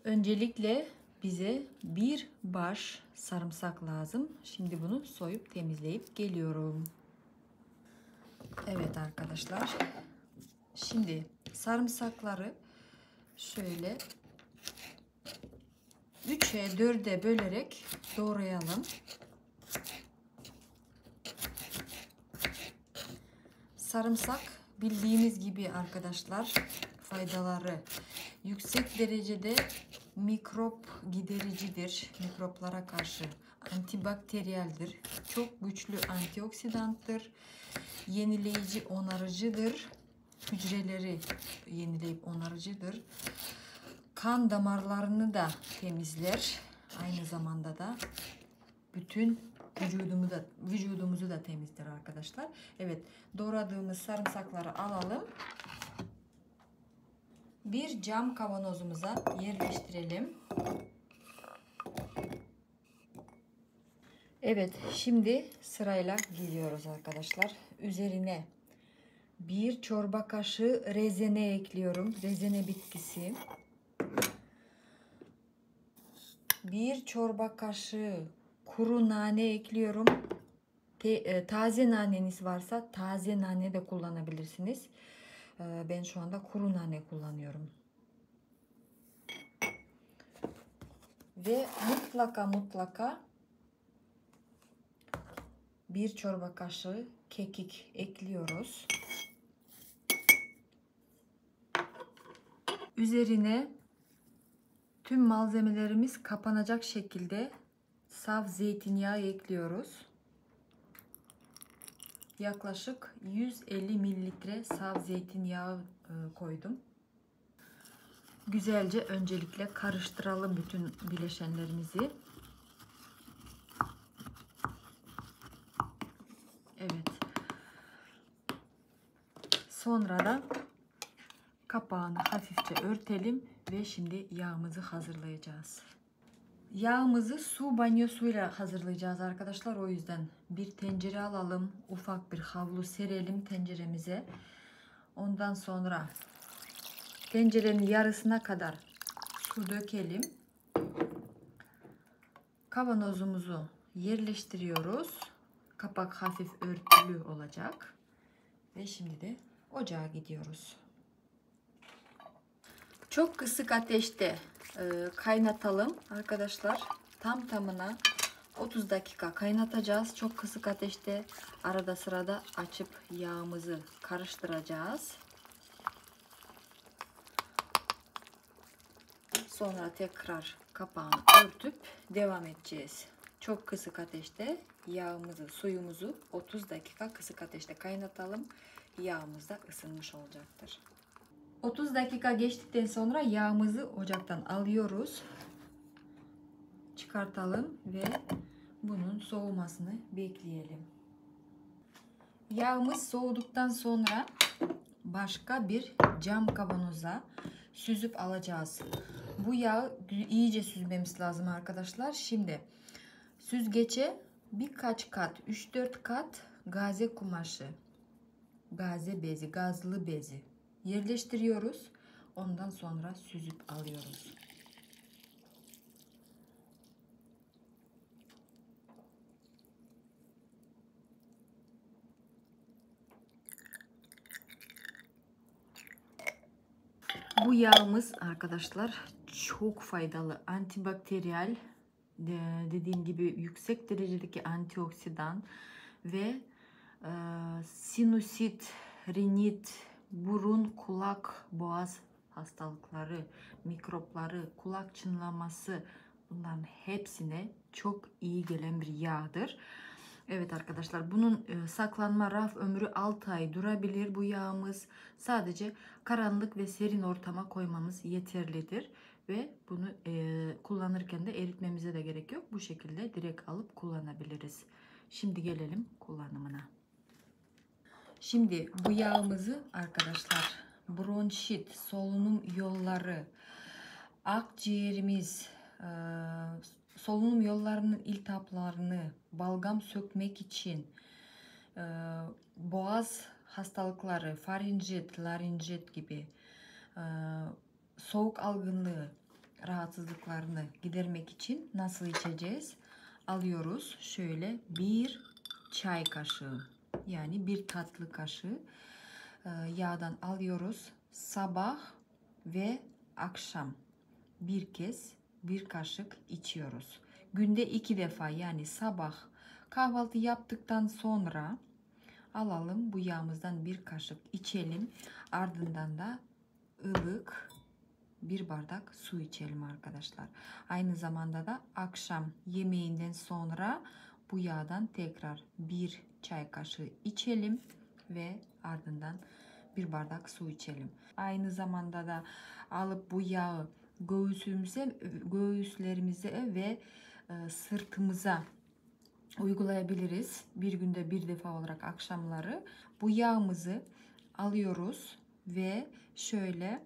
Öncelikle bize bir baş sarımsak lazım. Şimdi bunu soyup temizleyip geliyorum. Evet arkadaşlar. Şimdi sarımsakları şöyle 3'e 4'e bölerek doğrayalım. Sarımsak bildiğiniz gibi arkadaşlar faydaları yüksek derecede mikrop gidericidir. Mikroplara karşı antibakteriyeldir. Çok güçlü antioksidanttır. Yenileyici, onarıcıdır. Hücreleri yenileyip onarıcıdır. Kan damarlarını da temizler. Aynı zamanda da bütün vücudumuzu da temizler arkadaşlar. Evet, doğradığımız sarımsakları alalım. Bir cam kavanozumuza yerleştirelim. Evet, şimdi sırayla giriyoruz arkadaşlar. Üzerine bir çorba kaşığı rezene ekliyorum. Rezene bitkisi. Bir çorba kaşığı kuru nane ekliyorum. Taze naneniz varsa taze nane de kullanabilirsiniz. Ben şu anda kuru nane kullanıyorum. Ve mutlaka bir çorba kaşığı kekik ekliyoruz. Üzerine tüm malzemelerimiz kapanacak şekilde saf zeytinyağı ekliyoruz. Yaklaşık 150 mililitre saf zeytinyağı koydum. Güzelce öncelikle karıştıralım bütün bileşenlerimizi. Evet. Sonra da kapağını hafifçe örtelim ve şimdi yağımızı hazırlayacağız. Yağımızı su banyosuyla hazırlayacağız arkadaşlar. O yüzden bir tencere alalım. Ufak bir havlu serelim tenceremize. Ondan sonra tencerenin yarısına kadar su dökelim. Kavanozumuzu yerleştiriyoruz. Kapak hafif örtülü olacak. Ve şimdi de ocağa gidiyoruz. Çok kısık ateşte kaynatalım arkadaşlar. Tam tamına 30 dakika kaynatacağız. Çok kısık ateşte arada sırada açıp yağımızı karıştıracağız. Sonra tekrar kapağını örtüp devam edeceğiz. Çok kısık ateşte yağımızı, suyumuzu 30 dakika kısık ateşte kaynatalım. Yağımız da ısınmış olacaktır. 30 dakika geçtikten sonra yağımızı ocaktan alıyoruz. Çıkartalım ve bunun soğumasını bekleyelim. Yağımız soğuduktan sonra başka bir cam kavanoza süzüp alacağız. Bu yağı iyice süzmemiz lazım arkadaşlar. Şimdi süzgece birkaç kat, 3-4 kat gaze kumaşı, gaze bezi, gazlı bezi yerleştiriyoruz. Ondan sonra süzüp alıyoruz. Bu yağımız arkadaşlar çok faydalı. Antibakteriyel, dediğim gibi yüksek derecedeki antioksidan ve sinüsit, rinit, burun, kulak, boğaz hastalıkları, mikropları, kulak çınlaması, bunların hepsine çok iyi gelen bir yağdır. Evet arkadaşlar, bunun saklanma raf ömrü 6 ay durabilir bu yağımız. Sadece karanlık ve serin ortama koymamız yeterlidir. Ve bunu kullanırken de eritmemize de gerek yok. Bu şekilde direkt alıp kullanabiliriz. Şimdi gelelim kullanımına. Şimdi bu yağımızı arkadaşlar bronşit, solunum yolları, akciğerimiz, solunum yollarının iltihaplarını, balgam sökmek için, boğaz hastalıkları, farinjit, larinjit gibi, soğuk algınlığı, rahatsızlıklarını gidermek için nasıl içeceğiz? Alıyoruz şöyle bir çay kaşığı, yani bir tatlı kaşığı yağdan alıyoruz. Sabah ve akşam bir kez bir kaşık içiyoruz. Günde 2 defa, yani sabah kahvaltı yaptıktan sonra alalım bu yağımızdan bir kaşık içelim. Ardından da ılık bir bardak su içelim arkadaşlar. Aynı zamanda da akşam yemeğinden sonra bu yağdan tekrar bir çay kaşığı içelim ve ardından bir bardak su içelim. Aynı zamanda da alıp bu yağı göğüslerimize ve sırtımıza uygulayabiliriz. Bir günde bir defa olarak akşamları bu yağımızı alıyoruz ve şöyle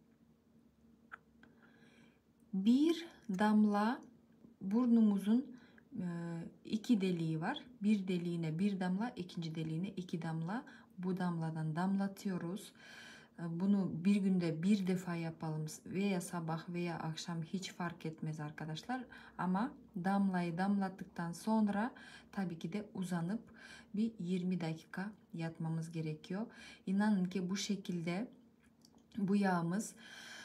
bir damla, burnumuzun iki deliği var. Bir deliğine bir damla, ikinci deliğine 2 damla. Bu damladan damlatıyoruz. Bunu bir günde bir defa yapalım, veya sabah veya akşam hiç fark etmez arkadaşlar. Ama damlayı damlattıktan sonra tabii ki de uzanıp bir 20 dakika yatmamız gerekiyor. İnanın ki bu şekilde bu yağımız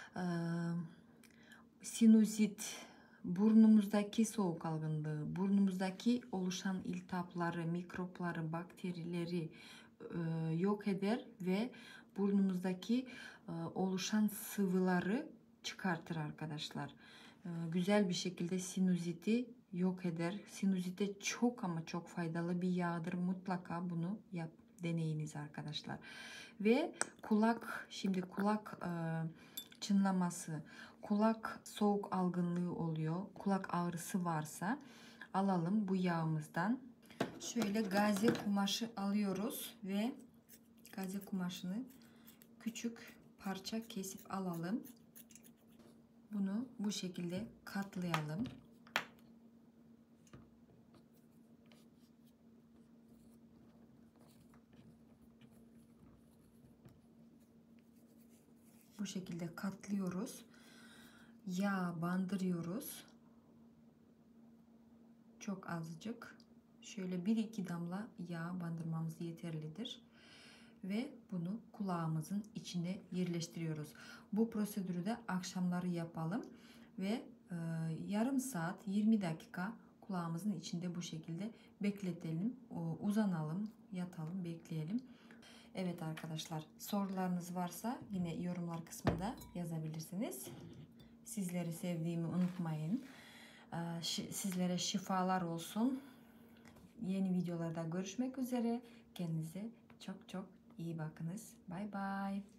sinüzit, burnumuzdaki soğuk algınlığı, burnumuzdaki oluşan iltihapları, mikropları, bakterileri yok eder ve burnumuzdaki oluşan sıvıları çıkartır arkadaşlar. Güzel bir şekilde sinüziti yok eder. Sinüzite çok ama çok faydalı bir yağdır. Mutlaka bunu deneyiniz arkadaşlar. Ve şimdi kulak çınlaması, kulak soğuk algınlığı oluyor. Kulak ağrısı varsa alalım bu yağımızdan. Şöyle gaze kumaşı alıyoruz ve gaze kumaşını küçük parça kesip alalım. Bunu bu şekilde katlayalım. Bu şekilde katlıyoruz. Yağ bandırıyoruz. Çok azıcık. Şöyle 1-2 damla yağ bandırmamız yeterlidir. Ve bunu kulağımızın içine yerleştiriyoruz. Bu prosedürü de akşamları yapalım. Ve yarım saat 20 dakika kulağımızın içinde bu şekilde bekletelim. Uzanalım, yatalım, bekleyelim. Evet arkadaşlar, sorularınız varsa yine yorumlar kısmında yazabilirsiniz. Sizleri sevdiğimi unutmayın. Sizlere şifalar olsun. Yeni videolarda görüşmek üzere. Kendinize çok çok iyi bakınız. Bye bye.